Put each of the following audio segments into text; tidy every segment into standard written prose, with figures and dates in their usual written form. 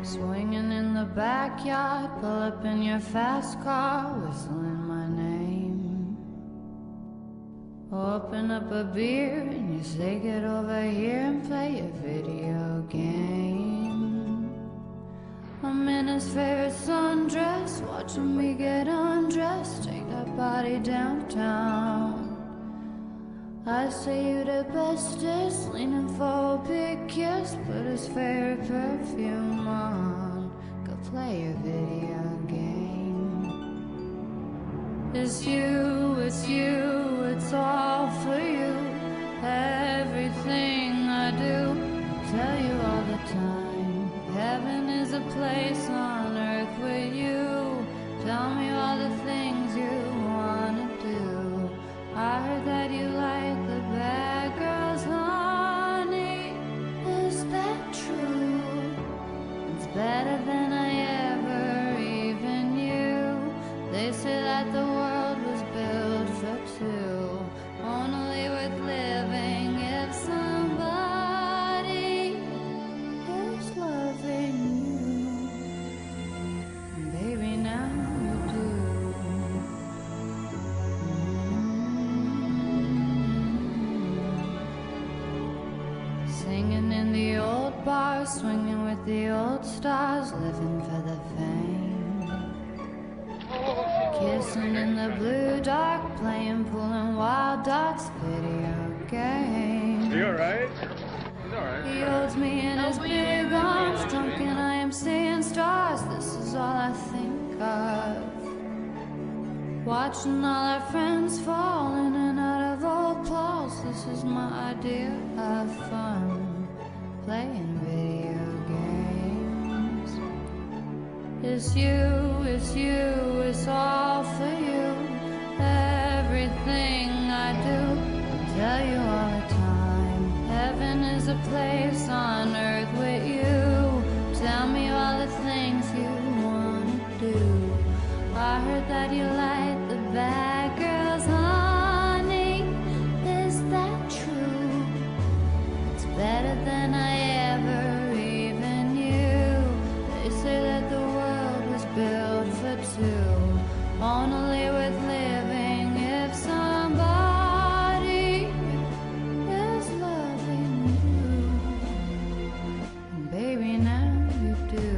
Swinging in the backyard, pull up in your fast car, whistling my name. Open up a beer and you say get over here and play a video game. I'm in his favorite sundress, watching me get undressed, take that body downtown. I say you the bestest, leaning for a big kiss, put his favorite perfume on, go play a video game. It's you, it's all for you. Everything I do, tell you all the time. Heaven is a place on earth with you. Tell me all the things you wanna do. I heard that you like the bad girls, honey. Is that true? It's better than I ever even knew. They say that the world was built for two, only worth living if somebody is loving you. Baby, now you do. Singing in the old bars, swinging with the old stars, living for the fame. Kissing in the blue dark, playing pool and wild dots, video game. You alright? He's alright. He holds me in his big arms, drunk and I am seeing stars. This is all I think of. Watching all our friends fall in and out of old clothes. This is my idea of fun, playing video games. It's you, it's all for you. Everything I do, I tell you all the time. Heaven is a place on earth with you. Tell me all the things you wanna do. I heard that you like the bad girls, honey. Is that true? It's better than I ever even knew. They say that the world was built for two, only worth living if somebody is loving you. And baby, now you do.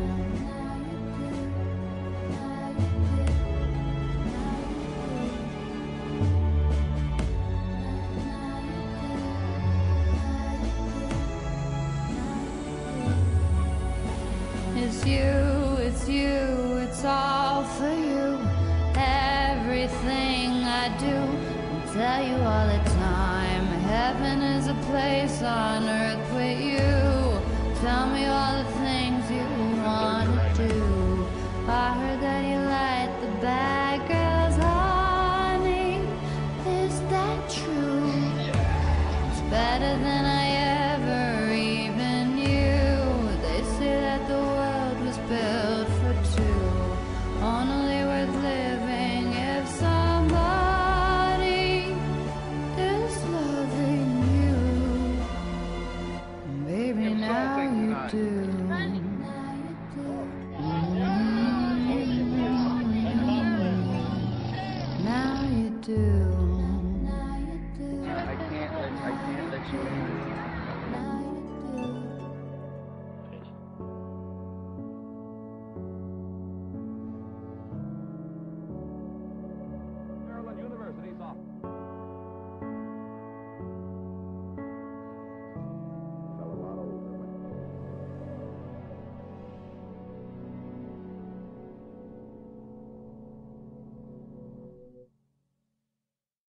It's you, it's all for you. Everything I do, I tell you all the time. Heaven is a place on earth with you. Tell me all the things you wanna do. I heard that you like the bad girls, honey. Is that true? It's better than I ever even knew. They say that the world was built for two, only worth living if somebody is loving you. And baby, now you do. Now you do.